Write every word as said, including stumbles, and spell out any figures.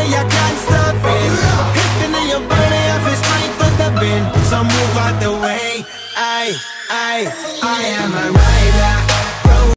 way I can't stop it. Hitting in your body, I feel straight to the bin. So move out the way. I, I, I am a rider.